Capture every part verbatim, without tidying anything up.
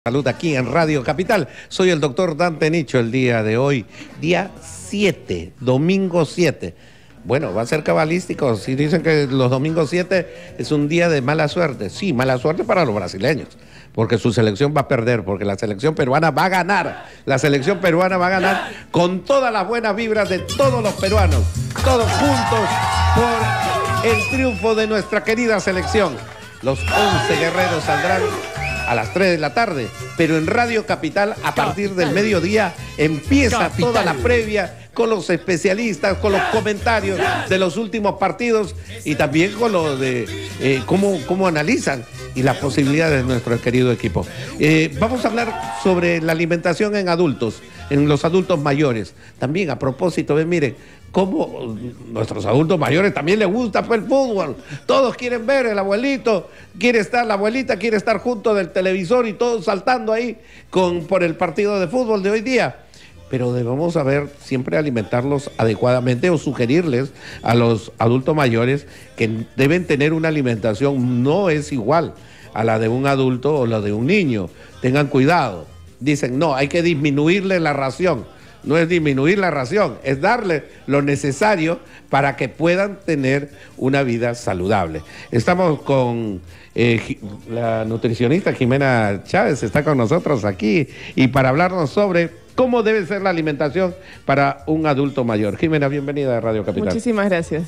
Salud aquí en Radio Capital. Soy el doctor Dante Nicho el día de hoy, día siete, domingo siete. Bueno, va a ser cabalístico. Si dicen que los domingos siete es un día de mala suerte. Sí, mala suerte para los brasileños, porque su selección va a perder, porque la selección peruana va a ganar. La selección peruana va a ganar con todas las buenas vibras de todos los peruanos, todos juntos por el triunfo de nuestra querida selección. Los once guerreros saldrán a las tres de la tarde, pero en Radio Capital a partir del mediodía empieza Capital. Toda la previa con los especialistas, con los comentarios de los últimos partidos y también con lo de eh, cómo, cómo analizan y las posibilidades de nuestro querido equipo. Eh, vamos a hablar sobre la alimentación en adultos, en los adultos mayores. También a propósito, ven, miren, cómo nuestros adultos mayores también les gusta pues, el fútbol. Todos quieren ver, el abuelito quiere estar, la abuelita quiere estar junto del televisor y todos saltando ahí con, por el partido de fútbol de hoy día. Pero debemos saber siempre alimentarlos adecuadamente o sugerirles a los adultos mayores que deben tener una alimentación no es igual a la de un adulto o la de un niño. Tengan cuidado. Dicen, no, hay que disminuirle la ración. No es disminuir la ración, es darle lo necesario para que puedan tener una vida saludable. Estamos con eh, la nutricionista Jimena Chávez, está con nosotros aquí, y para hablarnos sobre cómo debe ser la alimentación para un adulto mayor. Jimena, bienvenida a Radio Capital. Muchísimas gracias.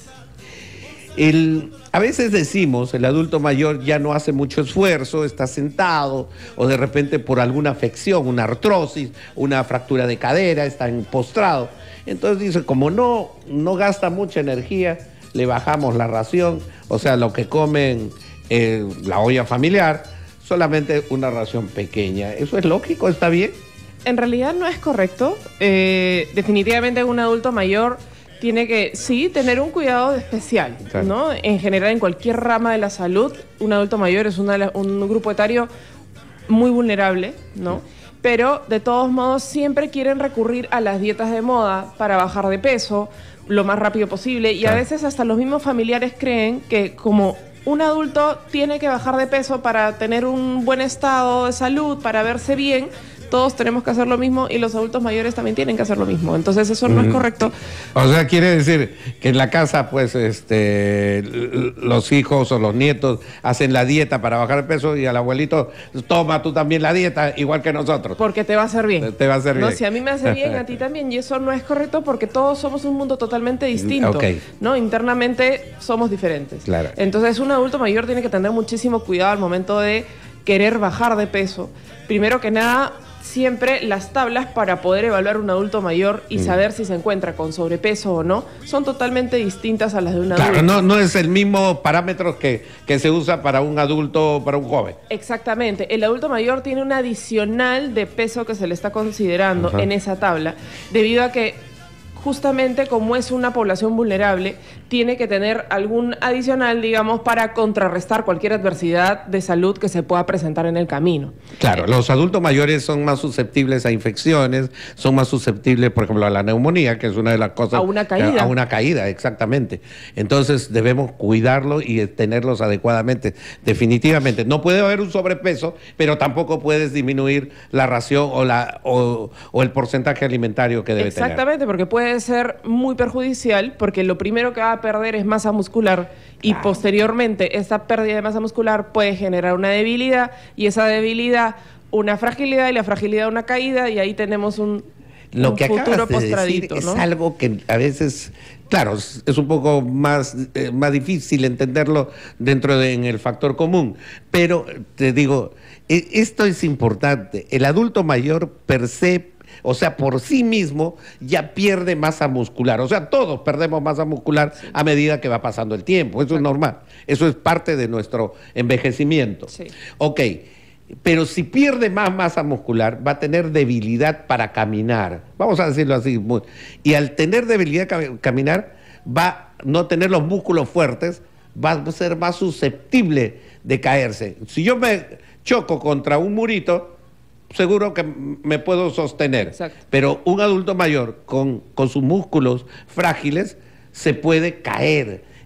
El, a veces decimos, el adulto mayor ya no hace mucho esfuerzo, está sentado, o de repente por alguna afección, una artrosis, una fractura de cadera, está postrado. Entonces dice, como no, no gasta mucha energía, le bajamos la ración, o sea, lo que comen eh, la olla familiar, solamente una ración pequeña. ¿Eso es lógico? ¿Está bien? En realidad no es correcto. Eh, definitivamente un adulto mayor tiene que, sí, tener un cuidado especial, claro, ¿no? En general, en cualquier rama de la salud, un adulto mayor es una, un grupo etario muy vulnerable, ¿no? Sí. Pero, de todos modos, siempre quieren recurrir a las dietas de moda para bajar de peso lo más rápido posible. Y claro, a veces hasta los mismos familiares creen que como un adulto tiene que bajar de peso para tener un buen estado de salud, para verse bien, todos tenemos que hacer lo mismo y los adultos mayores también tienen que hacer lo mismo. Entonces eso no mm. es correcto. O sea, quiere decir que en la casa, pues, este, los hijos o los nietos hacen la dieta para bajar el peso y al abuelito, toma tú también la dieta, igual que nosotros. Porque te va a hacer bien. Te va a hacer ¿No? bien. Si a mí me hace bien, a ti también. Y eso no es correcto porque todos somos un mundo totalmente distinto. Okay. ¿No? Internamente somos diferentes. Claro. Entonces un adulto mayor tiene que tener muchísimo cuidado al momento de querer bajar de peso. Primero que nada, siempre las tablas para poder evaluar un adulto mayor y mm. saber si se encuentra con sobrepeso o no son totalmente distintas a las de un adulto. Claro, no, no es el mismo parámetro que, que se usa para un adulto o para un joven. Exactamente. El adulto mayor tiene un adicional de peso que se le está considerando Ajá. en esa tabla, debido a que justamente como es una población vulnerable, tiene que tener algún adicional, digamos, para contrarrestar cualquier adversidad de salud que se pueda presentar en el camino. Claro, los adultos mayores son más susceptibles a infecciones, son más susceptibles, por ejemplo, a la neumonía, que es una de las cosas... A una caída. A una caída, exactamente. Entonces debemos cuidarlo y tenerlos adecuadamente, definitivamente. No puede haber un sobrepeso, pero tampoco puedes disminuir la ración o, la, o, o el porcentaje alimentario que debe tener. Exactamente, porque puede ser muy perjudicial, porque lo primero que va a perder es masa muscular y claro, posteriormente esa pérdida de masa muscular puede generar una debilidad y esa debilidad una fragilidad y la fragilidad una caída y ahí tenemos un, lo un que futuro acabas de postradito, decir, ¿no? Es algo que a veces, claro, es un poco más, eh, más difícil entenderlo dentro de en el factor común, pero te digo, esto es importante. El adulto mayor per se, o sea, por sí mismo ya pierde masa muscular. O sea, todos perdemos masa muscular sí. a medida que va pasando el tiempo. Eso Exacto. es normal. Eso es parte de nuestro envejecimiento. Sí. Ok, pero si pierde más masa muscular, va a tener debilidad para caminar. Vamos a decirlo así. Y al tener debilidad para caminar, va a no tener los músculos fuertes, va a ser más susceptible de caerse. Si yo me choco contra un murito, seguro que me puedo sostener. Exacto. Pero un adulto mayor con, con sus músculos frágiles se puede caer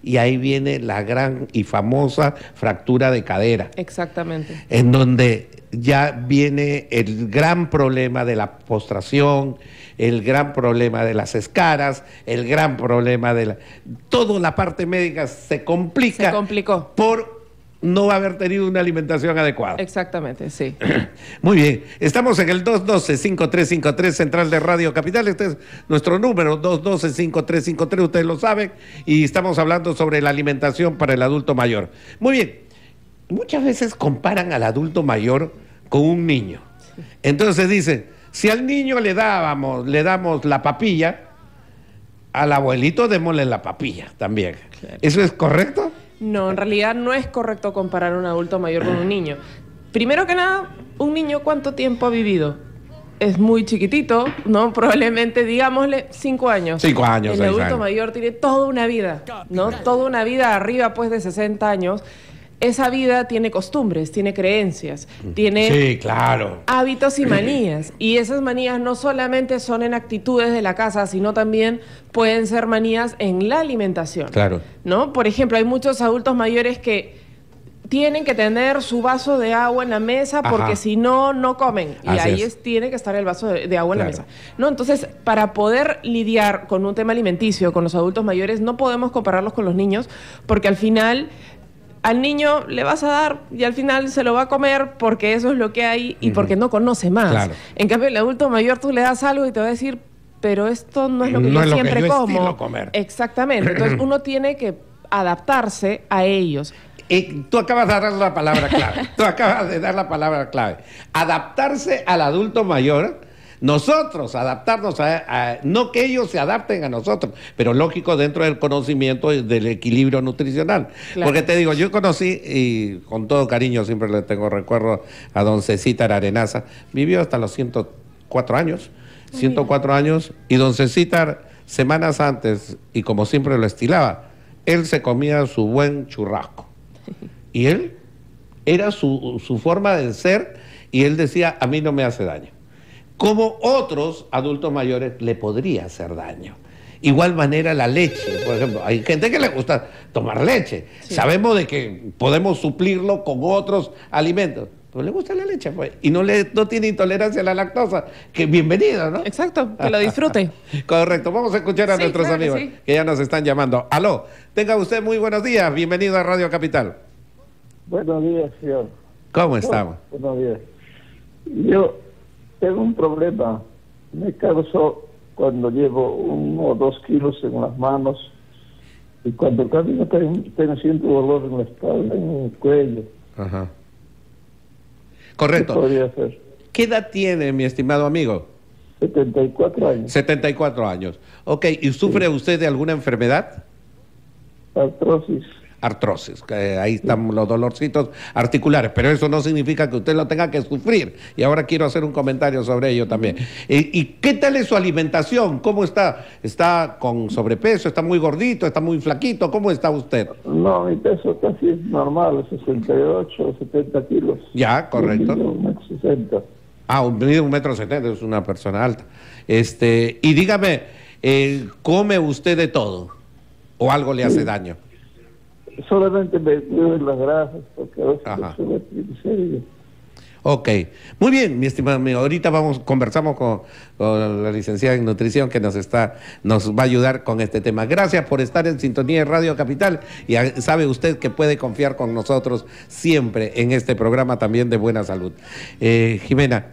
y ahí viene la gran y famosa fractura de cadera. Exactamente. En donde ya viene el gran problema de la postración, el gran problema de las escaras, el gran problema de la... Toda la parte médica se complica. Se complicó. Por no haber tenido una alimentación adecuada. Exactamente, sí. Muy bien, estamos en el dos uno dos, cinco tres cinco tres, Central de Radio Capital. Este es nuestro número, dos uno dos, cinco tres cinco tres, ustedes lo saben, y estamos hablando sobre la alimentación para el adulto mayor. Muy bien, muchas veces comparan al adulto mayor con un niño. Sí. Entonces dicen, si al niño le dábamos, le damos la papilla, al abuelito démosle la papilla también. Claro. ¿Eso es correcto? No, en realidad no es correcto comparar un adulto mayor con un niño. Primero que nada, un niño, ¿cuánto tiempo ha vivido? Es muy chiquitito, ¿no? Probablemente, digámosle, cinco años. Cinco años, El seis adulto años. mayor tiene toda una vida, ¿no? Toda una vida arriba, pues, de sesenta años. Esa vida tiene costumbres, tiene creencias, tiene sí, claro. hábitos y manías. Y esas manías no solamente son en actitudes de la casa, sino también pueden ser manías en la alimentación. Claro. ¿No? Por ejemplo, hay muchos adultos mayores que tienen que tener su vaso de agua en la mesa porque Ajá. si no, no comen. Y Así ahí es. es, tiene que estar el vaso de, de agua claro. en la mesa. ¿No? Entonces, para poder lidiar con un tema alimenticio, con los adultos mayores, no podemos compararlos con los niños porque al final... Al niño le vas a dar y al final se lo va a comer porque eso es lo que hay y uh-huh. porque no conoce más. Claro. En cambio, el adulto mayor tú le das algo y te va a decir, pero esto no es lo que no yo siempre que yo como. Comer. Exactamente. Entonces uno tiene que adaptarse a ellos. Eh, tú acabas de dar la palabra clave. Tú acabas de dar la palabra clave. Adaptarse al adulto mayor. Nosotros adaptarnos a, a, no que ellos se adapten a nosotros, pero lógico dentro del conocimiento del equilibrio nutricional. Claro. Porque te digo, yo conocí, y con todo cariño siempre le tengo recuerdo a don Cecítar Arenaza, vivió hasta los ciento cuatro años, ciento cuatro años, y don Cecítar, semanas antes, y como siempre lo estilaba, él se comía su buen churrasco. Y él, era su, su forma de ser, y él decía, a mí no me hace daño. Como otros adultos mayores le podría hacer daño. Igual manera la leche, por ejemplo. Hay gente que le gusta tomar leche. Sí. Sabemos de que podemos suplirlo con otros alimentos. Pero le gusta la leche, pues. Y no, le, no tiene intolerancia a la lactosa. Que bienvenido, ¿no? Exacto, que lo disfrute. Correcto. Vamos a escuchar a sí, nuestros claro amigos que, sí. que ya nos están llamando. Aló, tenga usted muy buenos días. Bienvenido a Radio Capital. Buenos días, señor. ¿Cómo estamos? Buenos días. Yo... tengo un problema, me canso cuando llevo uno o dos kilos en las manos y cuando camino tengo, tengo siento dolor en la espalda, en el cuello. Ajá. Correcto. ¿Qué podría hacer? ¿Qué edad tiene, mi estimado amigo? setenta y cuatro años. setenta y cuatro años. Ok, ¿y sufre sí. usted de alguna enfermedad? Artrosis. Artrosis, que ahí están los dolorcitos articulares, pero eso no significa que usted lo tenga que sufrir. Y ahora quiero hacer un comentario sobre ello también. ¿Y, y qué tal es su alimentación? ¿Cómo está? ¿Está con sobrepeso? ¿Está muy gordito? ¿Está muy flaquito? ¿Cómo está usted? No, mi peso casi es normal, sesenta y ocho, setenta kilos. Ya, correcto. un metro sesenta. Ah, un mide un metro setenta, es una persona alta. Este, y dígame, eh, ¿come usted de todo? ¿O algo le hace sí. daño? Solamente me cuido de las grasas, porque a veces sube triglicéridos. Ok, muy bien, mi estimado amigo. Ahorita vamos, conversamos con, con la licenciada en nutrición que nos está, nos va a ayudar con este tema. Gracias por estar en sintonía de Radio Capital y a, sabe usted que puede confiar con nosotros siempre en este programa también de buena salud. Eh, Jimena,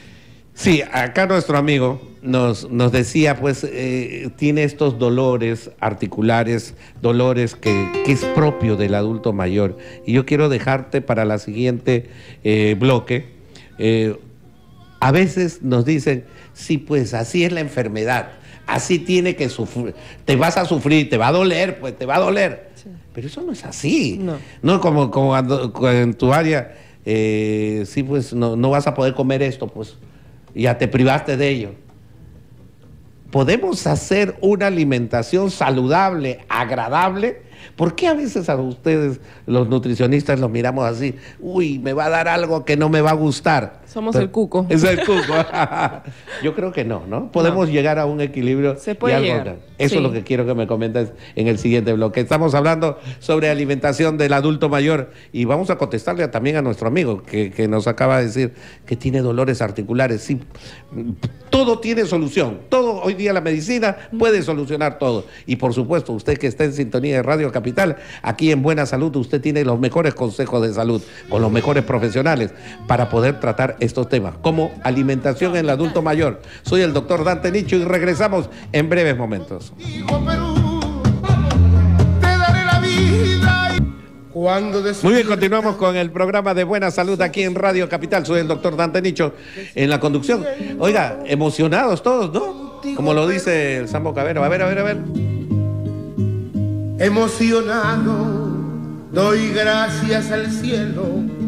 sí, acá nuestro amigo nos, nos decía, pues, eh, tiene estos dolores articulares, dolores que, que es propio del adulto mayor. Y yo quiero dejarte para la siguiente eh, bloque. Eh, a veces nos dicen, sí, pues, así es la enfermedad, así tiene que sufrir, te vas a sufrir, te va a doler, pues, te va a doler. Sí. Pero eso no es así. No, no como, como en tu área, eh, sí, pues, no, no vas a poder comer esto, pues, ya te privaste de ello. Podemos hacer una alimentación saludable, agradable. ¿Por qué a veces a ustedes, los nutricionistas, los miramos así? Uy, me va a dar algo que no me va a gustar. Somos Pero, el cuco. Es el cuco. Yo creo que no, ¿no? Podemos no. llegar a un equilibrio. Se puede y algo, llegar. Eso sí. es lo que quiero que me comentes en el siguiente bloque. Estamos hablando sobre alimentación del adulto mayor y vamos a contestarle también a nuestro amigo que, que nos acaba de decir que tiene dolores articulares. Sí, todo tiene solución. Todo, hoy día la medicina puede solucionar todo. Y por supuesto, usted que está en sintonía de Radio Capital, aquí en Buena Salud, usted tiene los mejores consejos de salud con los mejores profesionales para poder tratar estos temas, como alimentación en el adulto mayor. Soy el doctor Dante Nicho y regresamos en breves momentos. Muy bien, continuamos con el programa de Buena Salud aquí en Radio Capital. Soy el doctor Dante Nicho en la conducción. Oiga, emocionados todos, ¿no? Como lo dice el Sambo Cabero. A ver, a ver, a ver. Emocionado, doy gracias al cielo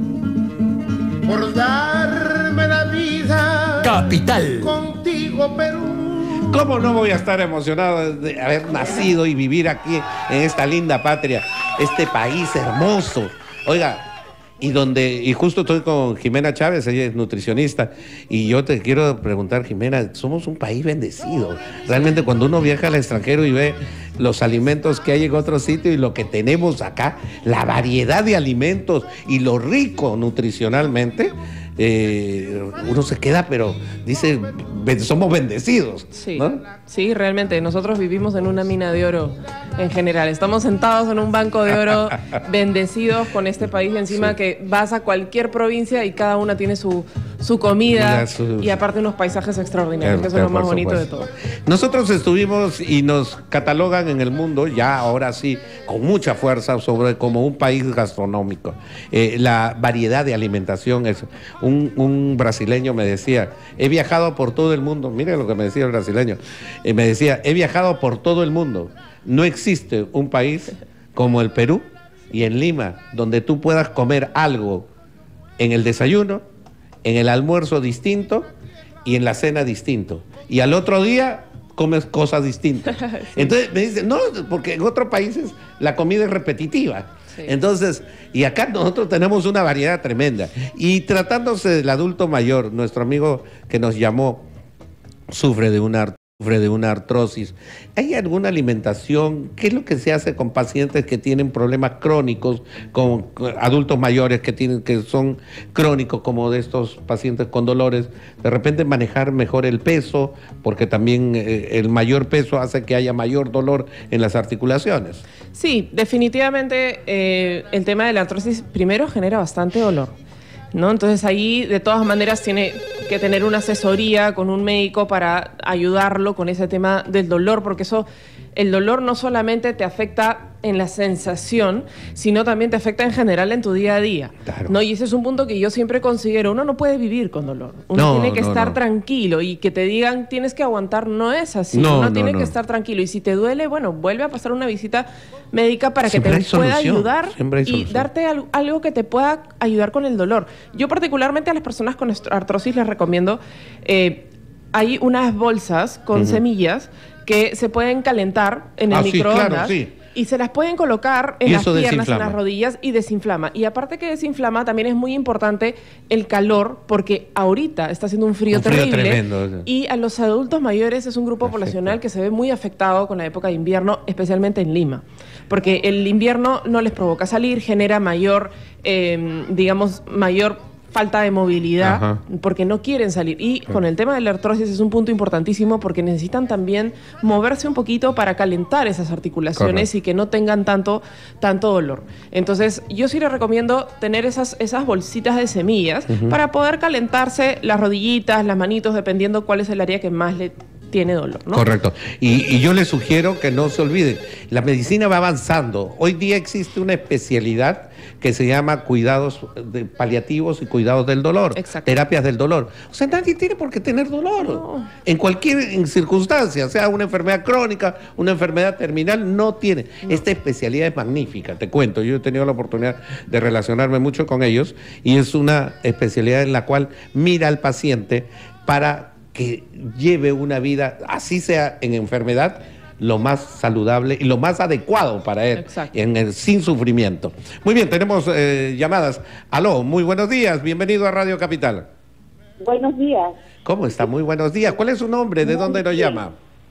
por darme la vida. Capital. Contigo, Perú. ¿Cómo no voy a estar emocionado de haber nacido y vivir aquí en esta linda patria, este país hermoso? Oiga, y donde, y justo estoy con Jimena Chávez, ella es nutricionista, y yo te quiero preguntar, Jimena, somos un país bendecido. Realmente cuando uno viaja al extranjero y ve los alimentos que hay en otro sitio y lo que tenemos acá, la variedad de alimentos y lo rico nutricionalmente, eh, uno se queda, pero dice, somos bendecidos, sí, ¿no? Sí, realmente, nosotros vivimos en una mina de oro en general. Estamos sentados en un banco de oro, bendecidos con este país encima, sí. Que vas a cualquier provincia y cada una tiene su, su comida su... y aparte unos paisajes extraordinarios, que eso es lo más bonito de todo. Nosotros estuvimos y nos catalogan en el mundo, ya ahora sí, con mucha fuerza, sobre como un país gastronómico. Eh, la variedad de alimentación es... Un, un brasileño me decía, he viajado por todo el mundo, miren lo que me decía el brasileño, eh, me decía, he viajado por todo el mundo, no existe un país como el Perú y en Lima, donde tú puedas comer algo en el desayuno, en el almuerzo distinto y en la cena distinto, y al otro día comes cosas distintas. Sí. Entonces me dice, no, porque en otros países la comida es repetitiva. Sí. Entonces, y acá nosotros tenemos una variedad tremenda. Y tratándose del adulto mayor, nuestro amigo que nos llamó sufre de una, sufre de una artrosis. ¿Hay alguna alimentación? ¿Qué es lo que se hace con pacientes que tienen problemas crónicos, con adultos mayores que tienen, que son crónicos, como de estos pacientes con dolores? De repente manejar mejor el peso, porque también eh, el mayor peso hace que haya mayor dolor en las articulaciones. Sí, definitivamente eh, el tema de la artrosis primero genera bastante dolor, ¿no? Entonces ahí de todas maneras tiene que tener una asesoría con un médico para ayudarlo con ese tema del dolor, porque eso, el dolor no solamente te afecta en la sensación, sino también te afecta en general en tu día a día, claro. ¿No? Y ese es un punto que yo siempre considero, uno no puede vivir con dolor, uno no, tiene que no, estar no. tranquilo, y que te digan tienes que aguantar no es así, no, uno no, tiene no. que estar tranquilo, y si te duele, bueno, vuelve a pasar una visita médica para siempre que te pueda ayudar y darte algo, algo que te pueda ayudar con el dolor. Yo particularmente a las personas con artrosis les recomiendo, eh, hay unas bolsas con uh-huh. semillas que se pueden calentar en el ah, microondas. Sí, claro, sí. Y se las pueden colocar en las piernas, en las rodillas, y desinflama. Y aparte que desinflama, también es muy importante el calor, porque ahorita está haciendo un frío, un frío terrible. Tremendo. Y a los adultos mayores es un grupo Perfecto. poblacional que se ve muy afectado con la época de invierno, especialmente en Lima. Porque el invierno no les provoca salir, genera mayor, eh, digamos, mayor... falta de movilidad, Ajá. porque no quieren salir. Y sí. con el tema de la artrosis es un punto importantísimo, porque necesitan también moverse un poquito para calentar esas articulaciones Correcto. y que no tengan tanto, tanto dolor. Entonces, yo sí les recomiendo tener esas, esas bolsitas de semillas uh-huh. para poder calentarse las rodillitas, las manitos, dependiendo cuál es el área que más le tiene dolor, ¿no? Correcto. Y, y yo les sugiero que no se olviden, la medicina va avanzando. Hoy día existe una especialidad que se llama cuidados de paliativos y cuidados del dolor, Exacto. terapias del dolor. O sea, nadie tiene por qué tener dolor. No. En cualquier circunstancia, sea una enfermedad crónica, una enfermedad terminal, no tiene. No. Esta especialidad es magnífica, te cuento. Yo he tenido la oportunidad de relacionarme mucho con ellos, y es una especialidad en la cual mira al paciente para que lleve una vida, así sea en enfermedad, lo más saludable y lo más adecuado para él, en el, sin sufrimiento. Muy bien, tenemos eh, llamadas. Aló, muy buenos días, bienvenido a Radio Capital. Buenos días. ¿Cómo está? Muy buenos días. ¿Cuál es su nombre? ¿De dónde nos llama?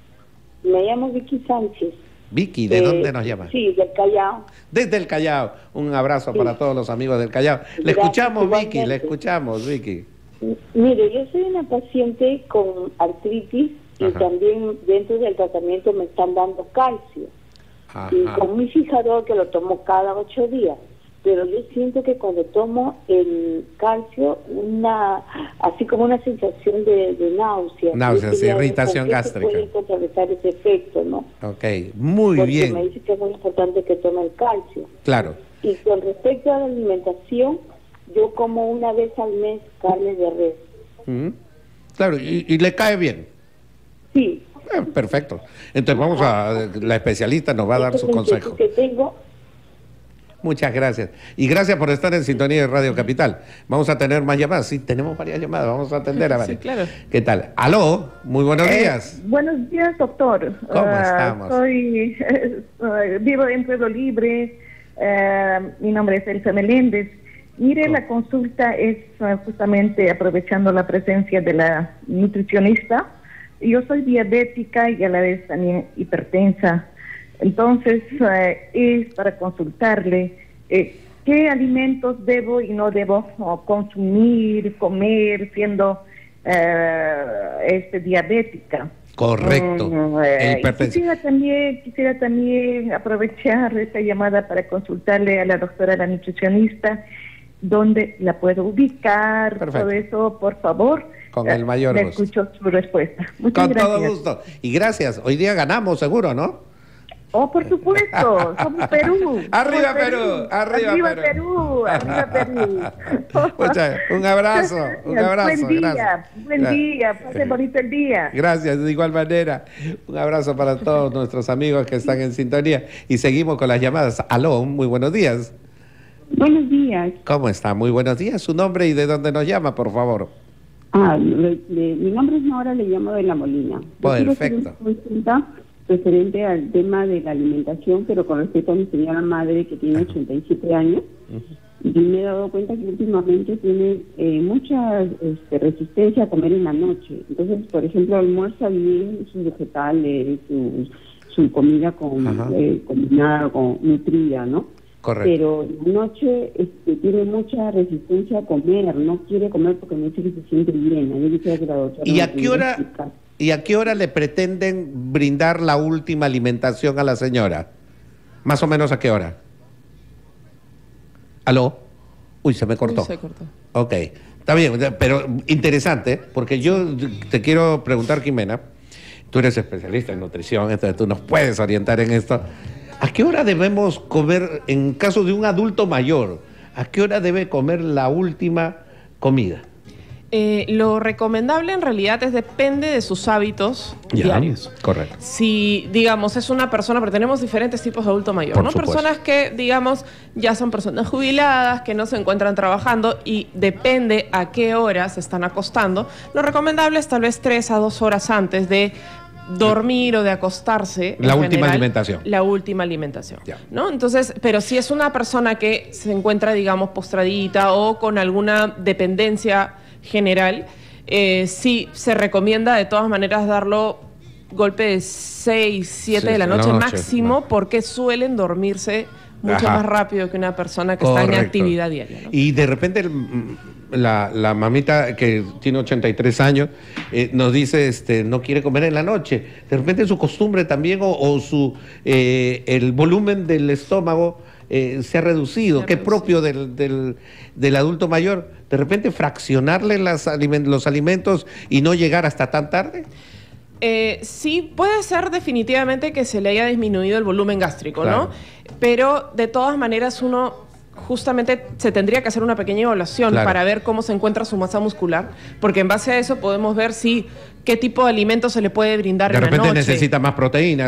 Me llamo Vicky Sánchez. Vicky, ¿de Eh, dónde nos llama? Sí, del Callao. Desde el Callao. Un abrazo Sí. para todos los amigos del Callao. Le Gracias, escuchamos, Vicky, igualmente. le escuchamos, Vicky. M- Mire, yo soy una paciente con artritis y Ajá. también dentro del tratamiento me están dando calcio. Y Ajá. con mi fijador que lo tomo cada ocho días. Pero yo siento que cuando tomo el calcio, una así como una sensación de, de náusea. Náuseas, Yo quería ver irritación por qué gástrica. se puede contrarrestar ese efecto, ¿no? Ok, muy Porque bien. me dice que es muy importante que tome el calcio. Claro. Y con respecto a la alimentación, yo como una vez al mes carne de res. Ujú. Claro, y, y le cae bien. Sí. Eh, perfecto. Entonces vamos a, la especialista nos va a dar Esta su es la inquietud consejo. que tengo. Muchas gracias. Y gracias por estar en sintonía de Radio Capital. Vamos a tener más llamadas. Sí, tenemos varias llamadas. Vamos a atender a Sí, varias. claro. ¿Qué tal? Aló, muy buenos días. Eh, buenos días, doctor. ¿Cómo Ah, estamos? Soy, eh, vivo en Pueblo Libre. Eh, mi nombre es Elsa Meléndez. Mire, ¿Cómo? la consulta es eh, justamente aprovechando la presencia de la nutricionista. Yo soy diabética y a la vez también hipertensa. Entonces, eh, es para consultarle eh, qué alimentos debo y no debo oh, consumir, comer, siendo eh, este, diabética. Correcto. Mm, E eh, hipertensión. quisiera también, quisiera también aprovechar esta llamada para consultarle a la doctora, la nutricionista, dónde la puedo ubicar, Perfecto. todo eso, por favor. Con el Eh, mayor le gusto. escucho su respuesta. Muchas Con gracias. todo gusto. Y gracias. Hoy día ganamos, seguro, ¿no? Oh, por supuesto, somos Perú. Arriba, somos Perú, arriba, arriba Perú. Perú, arriba Perú. Muchas- un abrazo, un abrazo. Buen día, gracias. buen Gra- día, pase bonito el día. Gracias, de igual manera. Un abrazo para todos nuestros amigos que están en sintonía. Y seguimos con las llamadas. Aló, muy buenos días. Buenos días. ¿Cómo está? Muy buenos días. Su nombre y de dónde nos llama, por favor. Ah, le- le- mi nombre es Nora, le llamo de La Molina. Yo quiero hacer Perfecto. una consulta referente al tema de la alimentación, pero con respecto a mi señora madre que tiene ochenta y siete años. Y me he dado cuenta que últimamente tiene eh, mucha este, resistencia a comer en la noche. Entonces, por ejemplo, almuerza bien sus vegetales, su, su comida con, Ajá. eh, combinada, con nutrida, ¿no? Correcto. Pero en la noche este, tiene mucha resistencia a comer, no quiere comer porque me dice que se siente llena. Yo quisiera que la doctora ¿Y me a qué pudiera hora, explicar. ¿Y a qué hora le pretenden brindar la última alimentación a la señora? Más o menos a qué hora. ¿Aló? Uy, se me cortó. Uy, se cortó. Ok, está bien, pero interesante, porque yo te quiero preguntar, Jimena, tú eres especialista en nutrición, entonces tú nos puedes orientar en esto. ¿A qué hora debemos comer, en caso de un adulto mayor, a qué hora debe comer la última comida? Eh, lo recomendable en realidad es depende de sus hábitos diarios. Correcto. Si, digamos, es una persona, porque tenemos diferentes tipos de adulto mayor, Por ¿no? supuesto. Personas que, digamos, ya son personas jubiladas, que no se encuentran trabajando y depende a qué hora se están acostando. Lo recomendable es tal vez tres a dos horas antes de dormir o de acostarse. La en última general, alimentación. La última alimentación. Ya. ¿No? Entonces, pero si es una persona que se encuentra, digamos, postradita o con alguna dependencia general, eh, sí se recomienda de todas maneras darlo golpe de seis, siete Sí, de la en la noche, noche, máximo, no. porque suelen dormirse mucho Ajá. más rápido que una persona que está en Correcto. actividad diaria, ¿no? Y de repente el- la, la mamita que tiene ochenta y tres años eh, nos dice este no quiere comer en la noche. De repente su costumbre también o, o su eh, el volumen del estómago eh, se ha reducido, Se ha que es reducido. propio del, del, del adulto mayor. De repente fraccionarle las alimen- los alimentos y no llegar hasta tan tarde. Eh, sí, puede ser definitivamente que se le haya disminuido el volumen gástrico, Claro. ¿no? Pero de todas maneras uno justamente se tendría que hacer una pequeña evaluación Claro. para ver cómo se encuentra su masa muscular, porque en base a eso podemos ver si qué tipo de alimento se le puede brindar De en la repente noche. necesita más proteínas.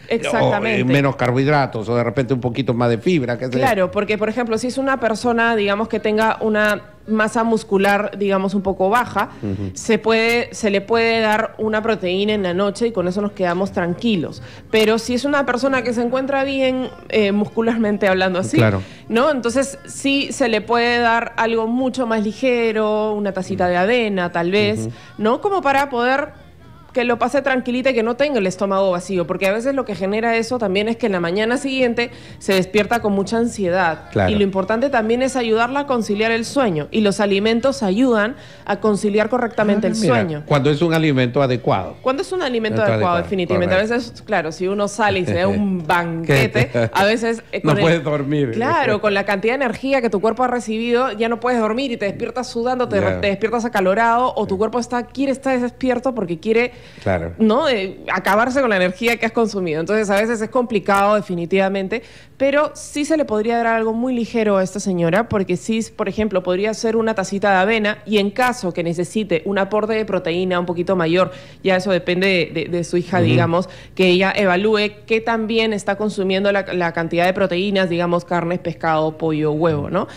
Exactamente. O, eh, menos carbohidratos o de repente un poquito más de fibra. ¿Qué Claro, porque por ejemplo, si es una persona, digamos, que tenga una masa muscular, digamos, un poco baja, uh-huh. se puede, se le puede dar una proteína en la noche y con eso nos quedamos tranquilos. Pero si es una persona que se encuentra bien eh, muscularmente hablando así, claro. ¿no? Entonces sí se le puede dar algo mucho más ligero, una tacita de avena tal vez, uh-huh. ¿no? Como para poder que lo pase tranquilita y que no tenga el estómago vacío, porque a veces lo que genera eso también es que en la mañana siguiente se despierta con mucha ansiedad. Claro. Y lo importante también es ayudarla a conciliar el sueño, y los alimentos ayudan a conciliar correctamente ah, el mira, sueño. Cuando es un alimento adecuado. Cuando es un alimento adecuado, adecuado, definitivamente. Correcto. A veces, claro, si uno sale y se da un banquete, a veces... Eh, no puedes dormir. Claro, con la cantidad de energía que tu cuerpo ha recibido, ya no puedes dormir y te despiertas sudando, te, claro. te despiertas acalorado, o tu cuerpo está quiere estar despierto porque quiere... Claro. ¿no? Eh, acabarse con la energía que has consumido. Entonces, a veces es complicado, definitivamente, pero sí se le podría dar algo muy ligero a esta señora, porque sí, por ejemplo, podría ser una tacita de avena, y en caso que necesite un aporte de proteína un poquito mayor, ya eso depende de, de, de su hija, uh-huh. digamos, que ella evalúe qué tan bien está consumiendo la, la cantidad de proteínas, digamos, carnes, pescado, pollo, huevo, ¿no?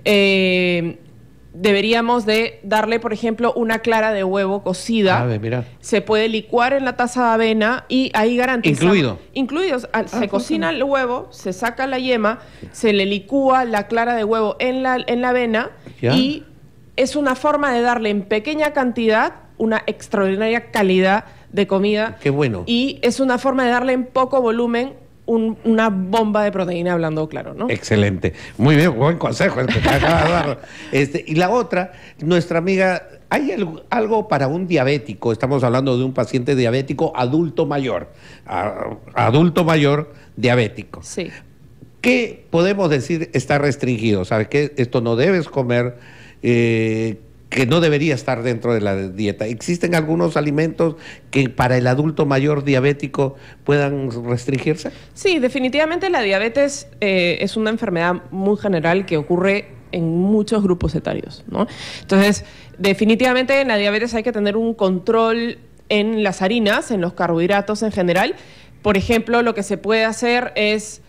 Eh... Deberíamos de darle, por ejemplo, una clara de huevo cocida. A ver, mira. Se puede licuar en la taza de avena y ahí garantizamos... Incluido. Incluidos. Ah, se cocina el huevo, se saca la yema, se le licúa la clara de huevo en la, en la avena ¿Ya? Y es una forma de darle en pequeña cantidad una extraordinaria calidad de comida. Qué bueno. Y es una forma de darle en poco volumen Un, una bomba de proteína, hablando claro, ¿no? Excelente. Muy bien, buen consejo el que te acaba de dar. Este, y la otra, nuestra amiga, ¿hay algo, algo para un diabético? Estamos hablando de un paciente diabético adulto mayor. A, adulto mayor diabético. Sí. ¿Qué podemos decir está restringido? ¿Sabes qué? Esto no debes comer, eh, que no debería estar dentro de la dieta. ¿Existen algunos alimentos que para el adulto mayor diabético puedan restringirse? Sí, definitivamente la diabetes eh, es una enfermedad muy general que ocurre en muchos grupos etarios, ¿no? Entonces, definitivamente en la diabetes hay que tener un control en las harinas, en los carbohidratos en general. Por ejemplo, lo que se puede hacer es...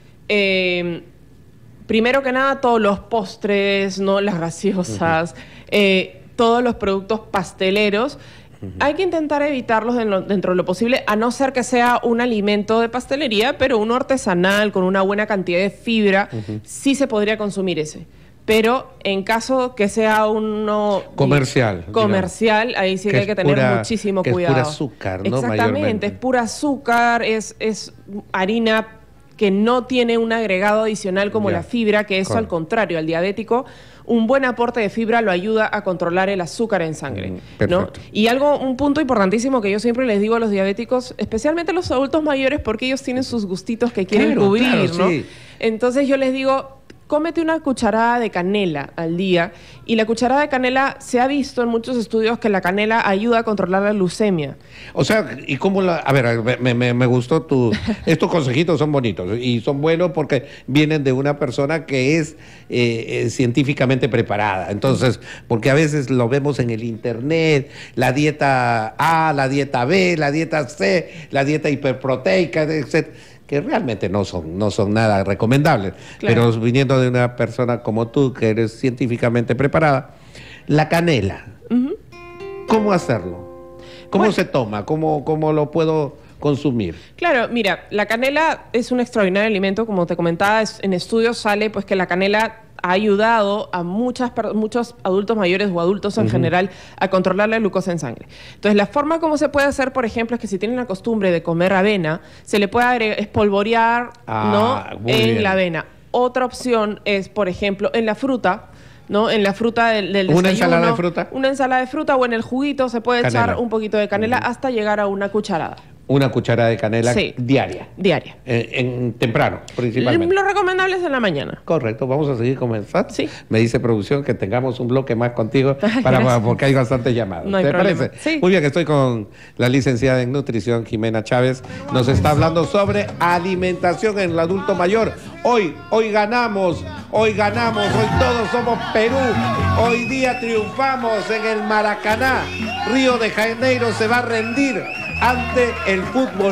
Eh, primero que nada, todos los postres, ¿no? Las gaseosas, uh-huh. eh, todos los productos pasteleros, uh-huh. hay que intentar evitarlos de lo, dentro de lo posible, a no ser que sea un alimento de pastelería, pero uno artesanal, con una buena cantidad de fibra, uh-huh. sí se podría consumir ese. Pero en caso que sea uno... Comercial. Comercial, digamos, ahí sí que hay que tener pura, muchísimo que cuidado. Es pura azúcar, ¿no? Exactamente, es pura azúcar, es, es harina que no tiene un agregado adicional como ya. la fibra, que eso Correcto. Al contrario, al diabético, un buen aporte de fibra lo ayuda a controlar el azúcar en sangre, mm, ¿no? Y algo, un punto importantísimo que yo siempre les digo a los diabéticos, especialmente a los adultos mayores, porque ellos tienen sus gustitos que quieren claro, cubrir, claro, ¿no? Sí. Entonces yo les digo, cómete una cucharada de canela al día, y la cucharada de canela se ha visto en muchos estudios que la canela ayuda a controlar la glucemia. O sea, ¿y cómo la...? A ver, me, me, me gustó tu... Estos consejitos son bonitos y son buenos porque vienen de una persona que es eh, científicamente preparada. Entonces, porque a veces lo vemos en el internet, la dieta A, la dieta B, la dieta C, la dieta hiperproteica, etcétera, que realmente no son, no son nada recomendables. Claro. Pero viniendo de una persona como tú, que eres científicamente preparada, la canela, uh-huh. ¿cómo hacerlo? ¿Cómo bueno. se toma? ¿Cómo, cómo lo puedo consumir? Claro, mira, la canela es un extraordinario alimento, como te comentaba, es, en estudios sale pues que la canela ha ayudado a muchas, muchos adultos mayores o adultos en uh-huh. general a controlar la glucosa en sangre. Entonces, la forma como se puede hacer, por ejemplo, es que si tienen la costumbre de comer avena, se le puede agregar, espolvorear ah, ¿no? en bien. la avena. Otra opción es, por ejemplo, en la fruta, ¿no? En la fruta del, del desayuno. ¿Una ensalada de fruta? Una ensalada de fruta o en el juguito se puede canela. echar un poquito de canela uh-huh. hasta llegar a una cucharada. Una cucharada de canela sí. diaria. Diaria. En, en temprano, principalmente. Lo recomendable es en la mañana. Correcto. Vamos a seguir comenzando. Sí. Me dice producción que tengamos un bloque más contigo para, porque hay bastantes llamadas. No hay ¿Te problema. parece? Sí. Muy bien, estoy con la licenciada en nutrición, Jimena Chávez. Nos está hablando sobre alimentación en el adulto mayor. Hoy, hoy ganamos, hoy ganamos, hoy todos somos Perú. Hoy día triunfamos en el Maracaná. Río de Janeiro se va a rendir ante el fútbol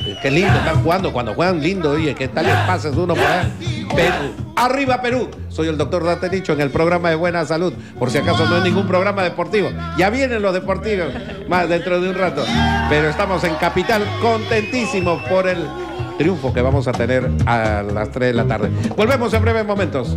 Qué lindo, están jugando. Cuando juegan lindo, oye, ¿qué tal les pases uno por allá? Perú. ¡Arriba, Perú! Soy el doctor Dante Nicho en el programa de Buena Salud. Por si acaso no es ningún programa deportivo. Ya vienen los deportivos más dentro de un rato. Pero estamos en Capital contentísimos por el triunfo que vamos a tener a las tres de la tarde. Volvemos en breves momentos.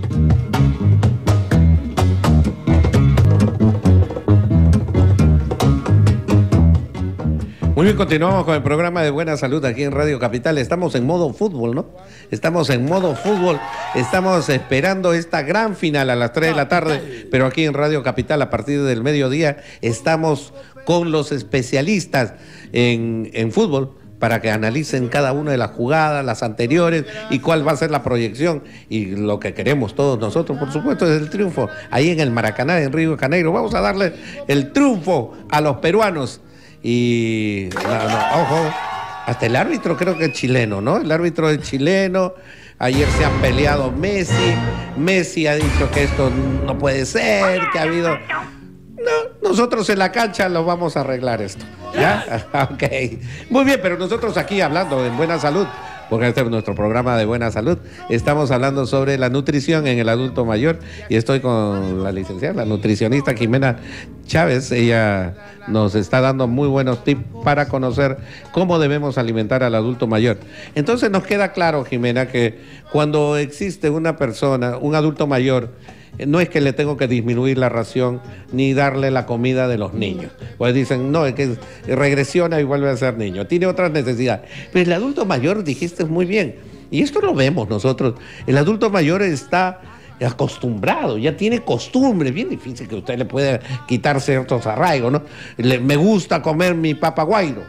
Muy bien, continuamos con el programa de Buena Salud aquí en Radio Capital. Estamos en modo fútbol, ¿no? Estamos en modo fútbol. Estamos esperando esta gran final a las tres de la tarde, pero aquí en Radio Capital a partir del mediodía estamos con los especialistas en, en fútbol para que analicen cada una de las jugadas, las anteriores y cuál va a ser la proyección. Y lo que queremos todos nosotros, por supuesto, es el triunfo ahí en el Maracaná, en Río de Janeiro. Vamos a darle el triunfo a los peruanos. Y, no, no, ojo, hasta el árbitro creo que es chileno, ¿no? El árbitro es chileno. Ayer se han peleado Messi. Messi ha dicho que esto no puede ser, que ha habido... No, nosotros en la cancha lo vamos a arreglar esto, ¿ya? Ok. Muy bien, pero nosotros aquí hablando en Buena Salud, porque este es nuestro programa de Buena Salud, estamos hablando sobre la nutrición en el adulto mayor y estoy con la licenciada, la nutricionista Jimena Chávez. Ella nos está dando muy buenos tips para conocer cómo debemos alimentar al adulto mayor. Entonces nos queda claro, Jimena, que cuando existe una persona, un adulto mayor, no es que le tengo que disminuir la ración ni darle la comida de los niños. Pues dicen, no, es que regresiona y vuelve a ser niño. Tiene otras necesidades. Pero el adulto mayor, dijiste muy bien, y esto lo vemos nosotros, el adulto mayor está acostumbrado, ya tiene costumbre, bien difícil que usted le pueda quitar ciertos arraigos, ¿no? Le, me gusta comer mi papaguairo,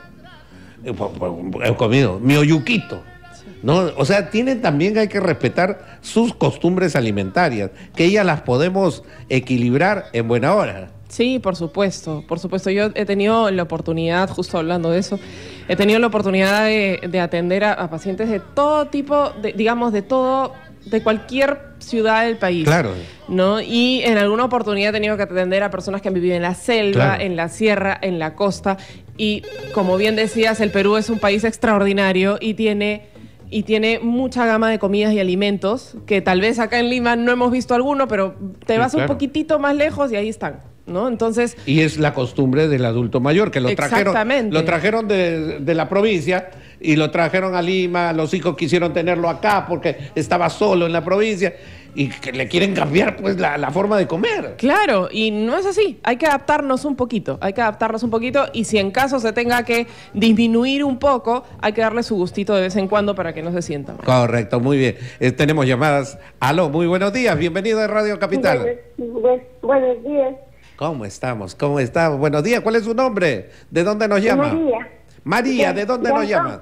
he comido mi oyuquito. No, o sea, tienen también, hay que respetar sus costumbres alimentarias, que ellas las podemos equilibrar en buena hora. Sí, por supuesto, por supuesto. Yo he tenido la oportunidad, justo hablando de eso, he tenido la oportunidad de, de atender a, a pacientes de todo tipo, de, digamos, de todo, de cualquier ciudad del país. Claro. ¿No? Y en alguna oportunidad he tenido que atender a personas que han vivido en la selva, claro, en la sierra, en la costa. Y como bien decías, el Perú es un país extraordinario y tiene... y tiene mucha gama de comidas y alimentos que tal vez acá en Lima no hemos visto alguno, pero te vas sí, claro, un poquitito más lejos y ahí están, ¿no? Entonces... Y es la costumbre del adulto mayor, que lo trajeron, lo trajeron de, de la provincia y lo trajeron a Lima, los hijos quisieron tenerlo acá porque estaba solo en la provincia y que le quieren cambiar pues la, la forma de comer. Claro, y no es así, hay que adaptarnos un poquito, hay que adaptarnos un poquito y si en caso se tenga que disminuir un poco, hay que darle su gustito de vez en cuando para que no se sienta mal. Correcto, muy bien. Eh, tenemos llamadas. Aló, muy buenos días, bienvenido a Radio Capital. Buenos, buenos días. ¿Cómo estamos? ¿Cómo estamos? Buenos días, ¿cuál es su nombre? ¿De dónde nos llama? María. María, ¿de dónde de nos Ancón. llama?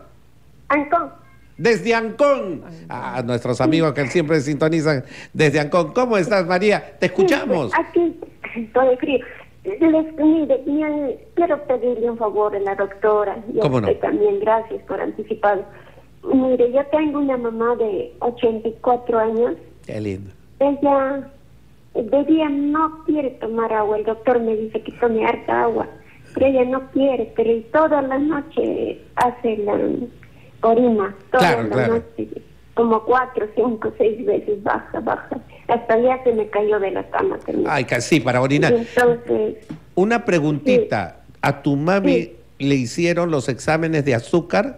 Ancón. Desde Ancón. Ah, nuestros amigos que siempre sintonizan desde Ancón. ¿Cómo estás, María? Te escuchamos. Sí, aquí estoy frío. Les, mire, me- quiero pedirle un favor a la doctora. Y a ¿Cómo usted no? también, gracias por anticipado. Mire, yo tengo una mamá de ochenta y cuatro años. Qué lindo. Ella de día no quiere tomar agua. El doctor me dice que tome harta agua. Pero ella no quiere, pero y toda la noche hace la orina. Toda Claro, la claro. noche. Como cuatro, cinco, seis veces baja, baja. Hasta ya se me cayó de la cama también. Ay, casi para orinar. Y entonces, Una preguntita. ¿A tu mami Sí. le hicieron los exámenes de azúcar?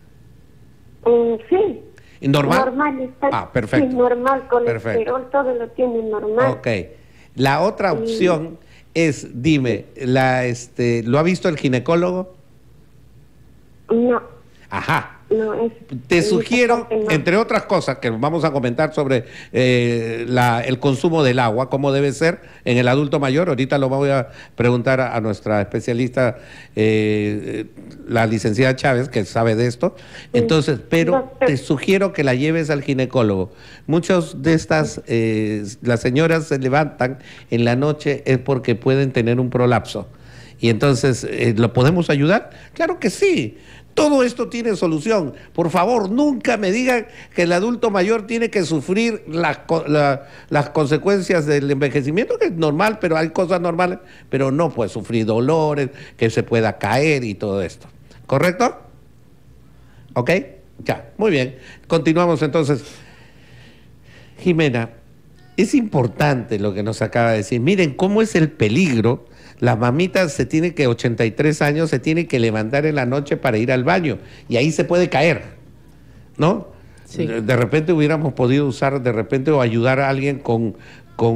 mm, sí. ¿Normal? Normal está. Ah, perfecto. Sí, normal, Perfecto. colesterol, todo lo tiene normal. Ok. La otra opción es, dime, la, este, ¿lo ha visto el ginecólogo? No, Ajá. no es. Te en esa sugiero, parte no. entre otras cosas, que vamos a comentar sobre eh, la- el consumo del agua, cómo debe ser en el adulto mayor. Ahorita lo voy a preguntar a, a nuestra especialista, eh, la licenciada Chávez, que sabe de esto. Entonces, pero Doctor. te sugiero que la lleves al ginecólogo. Muchos de estas, eh, las señoras se levantan en la noche es porque pueden tener un prolapso. Y entonces, eh, ¿lo podemos ayudar? Claro que sí. Todo esto tiene solución. Por favor, nunca me digan que el adulto mayor tiene que sufrir las, co- la- las consecuencias del envejecimiento, que es normal, pero hay cosas normales, pero no puede sufrir dolores, que se pueda caer y todo esto. ¿Correcto? ¿Ok? Ya, muy bien. Continuamos entonces. Jimena, es importante lo que nos acaba de decir. Miren cómo es el peligro. La mamita se tiene que, ochenta y tres años, se tiene que levantar en la noche para ir al baño. Y ahí se puede caer, ¿no? Sí. De, de repente hubiéramos podido usar, de repente, o ayudar a alguien con, con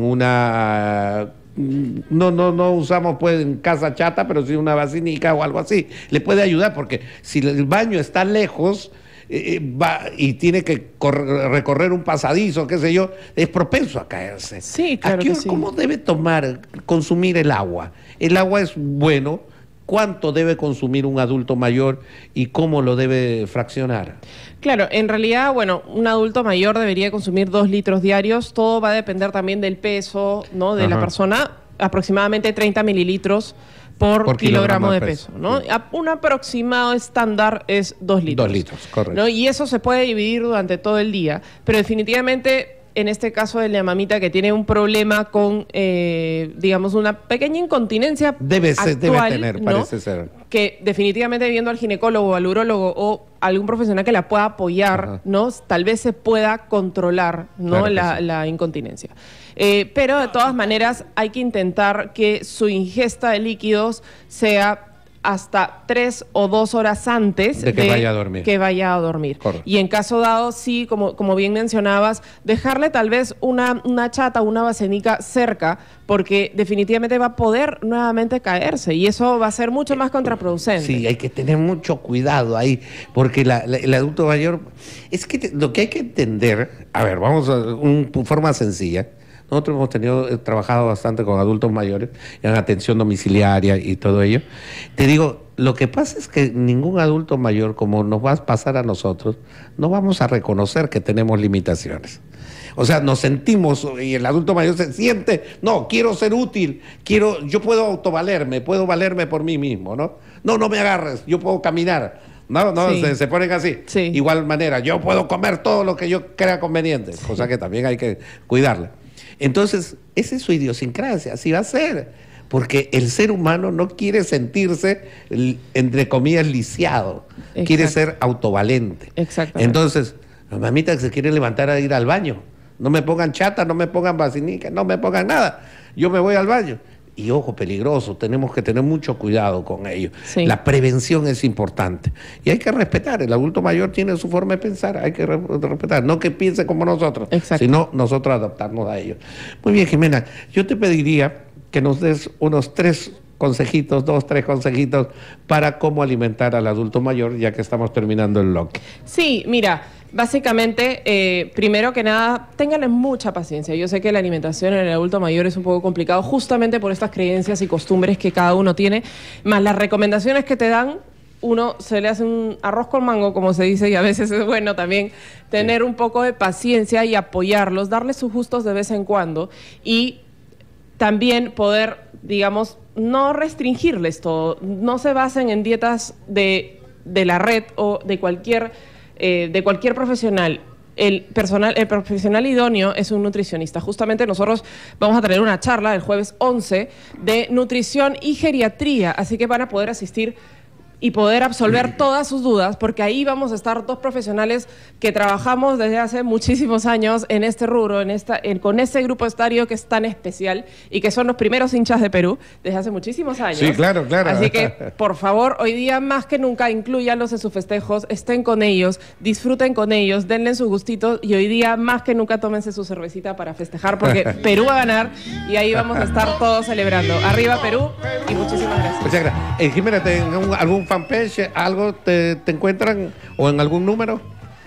una... No, no, no usamos pues en casa chata, pero sí una vacinica o algo así. Le puede ayudar porque si el baño está lejos... Eh, va y tiene que correr, recorrer un pasadizo, qué sé yo, es propenso a caerse. Sí, claro Aquí, que sí. ¿cómo debe tomar, consumir el agua? El agua es bueno. ¿Cuánto debe consumir un adulto mayor y cómo lo debe fraccionar? Claro, en realidad, bueno, un adulto mayor debería consumir dos litros diarios. Todo va a depender también del peso, ¿no? De Ajá. la persona. Aproximadamente treinta mililitros por, Por kilogramo, kilogramo de de peso, peso, ¿no? sí. A- Un aproximado estándar es dos litros. Dos litros, correcto. ¿No? Y eso se puede dividir durante todo el día. Pero definitivamente, en este caso de la mamita que tiene un problema con, eh, digamos, una pequeña incontinencia Debe, ser, debe actual, tener, ¿no? parece ser. Que definitivamente viendo al ginecólogo o al urólogo o algún profesional que la pueda apoyar, Ajá. ¿no? Tal vez se pueda controlar, ¿no? Claro que la, sí. la incontinencia. Eh, pero de todas maneras hay que intentar que su ingesta de líquidos sea hasta tres o dos horas antes De que vaya a dormir. que vaya a dormir. Correcto. Y en caso dado, sí, como, como bien mencionabas, dejarle tal vez una, una chata, una vasenica cerca, porque definitivamente va a poder nuevamente caerse y eso va a ser mucho más contraproducente. Sí, hay que tener mucho cuidado ahí, porque la- la- el adulto mayor, es que te- lo que hay que entender, a ver, vamos a una forma sencilla. Nosotros hemos tenido, he trabajado bastante con adultos mayores en atención domiciliaria y todo ello. Te digo, lo que pasa es que ningún adulto mayor, como nos va a pasar a nosotros, no vamos a reconocer que tenemos limitaciones. O sea, nos sentimos, y el adulto mayor se siente, no, quiero ser útil, quiero, yo puedo autovalerme, puedo valerme por mí mismo, ¿no? No, no me agarres, yo puedo caminar. No, no, Sí. se, se ponen así. Sí. Igual manera, yo puedo comer todo lo que yo crea conveniente, cosa que también hay que cuidarla. Entonces, esa es su idiosincrasia, así va a ser, porque el ser humano no quiere sentirse, l- entre comillas, lisiado, Exacto. quiere ser autovalente. Exactamente. Entonces, la mamita que se quiere levantar a ir al baño, no me pongan chata, no me pongan vacinica, no me pongan nada, yo me voy al baño. Y ojo, peligroso, tenemos que tener mucho cuidado con ello. Sí. La prevención es importante. Y hay que respetar, el adulto mayor tiene su forma de pensar, hay que re- respetar, no que piense como nosotros, Exacto. sino nosotros adaptarnos a ellos. Muy bien, Jimena, yo te pediría que nos des unos tres consejitos, dos, tres consejitos para cómo alimentar al adulto mayor, ya que estamos terminando el bloque. Sí, mira, básicamente, eh, primero que nada, ténganle mucha paciencia. Yo sé que la alimentación en el adulto mayor es un poco complicado justamente por estas creencias y costumbres que cada uno tiene, más las recomendaciones que te dan. Uno se le hace un arroz con mango, como se dice, y a veces es bueno también tener un poco de paciencia y apoyarlos, darles sus gustos de vez en cuando y también poder, digamos, no restringirles todo. No se basen en dietas de, de la red o de cualquier, eh, de cualquier profesional. El, personal, el profesional idóneo es un nutricionista. Justamente nosotros vamos a tener una charla el jueves once de nutrición y geriatría, así que van a poder asistir y poder absolver todas sus dudas, porque ahí vamos a estar dos profesionales que trabajamos desde hace muchísimos años en este rubro, en esta, en, con este grupo estadio que es tan especial y que son los primeros hinchas de Perú desde hace muchísimos años. Sí, claro, claro. Así que, por favor, hoy día más que nunca, inclúyanlos en sus festejos, estén con ellos, disfruten con ellos, denle su gustito y hoy día más que nunca tómense su cervecita para festejar, porque Perú va a ganar y ahí vamos a estar todos celebrando. Arriba Perú y muchísimas gracias. Muchas gracias. Eh, Jimena, ¿ten un- algún fanpage, algo te, te encuentran o en algún número?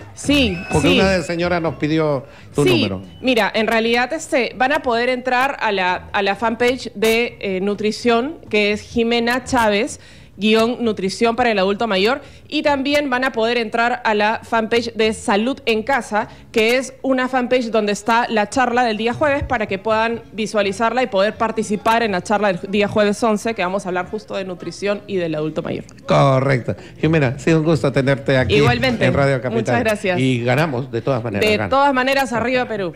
Sí, Porque sí. una señora nos pidió tu Sí, número. mira, en realidad este, van a poder entrar a la, a la fanpage de eh, nutrición, que es Jimena Chávez, guión nutrición para el adulto mayor, y también van a poder entrar a la fanpage de Salud en Casa, que es una fanpage donde está la charla del día jueves para que puedan visualizarla y poder participar en la charla del día jueves once, que vamos a hablar justo de nutrición y del adulto mayor. Correcto. Jimena, ha sido un gusto tenerte aquí Igualmente. en Radio Capital. Muchas gracias. Y ganamos, de todas maneras. De ganas. todas maneras, arriba Perú.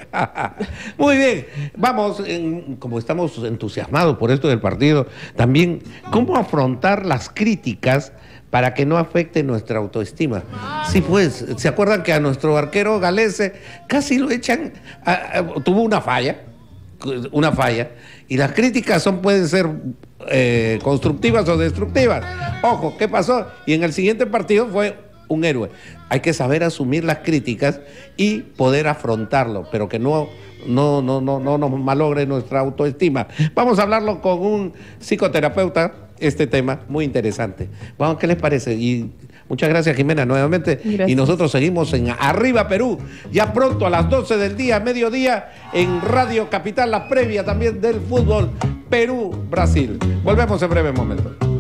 Muy bien, vamos, en- como estamos entusiasmados por esto del partido, también cómo afrontar las críticas para que no afecte nuestra autoestima. Sí, pues, ¿se acuerdan que a nuestro arquero Galese casi lo echan? A, a, tuvo una falla, una falla, y las críticas son, pueden ser eh, constructivas o destructivas. Ojo, ¿qué pasó? Y en el siguiente partido fue un héroe. Hay que saber asumir las críticas y poder afrontarlo, pero que no, no, no, no, no nos malogre nuestra autoestima. Vamos a hablarlo con un psicoterapeuta, este tema muy interesante. Vamos, ¿qué les parece? Y muchas gracias, Jimena, nuevamente. Gracias. Y nosotros seguimos en Arriba Perú, ya pronto a las doce del día, mediodía, en Radio Capital, la previa también del fútbol Perú-Brasil. Volvemos en breve momento.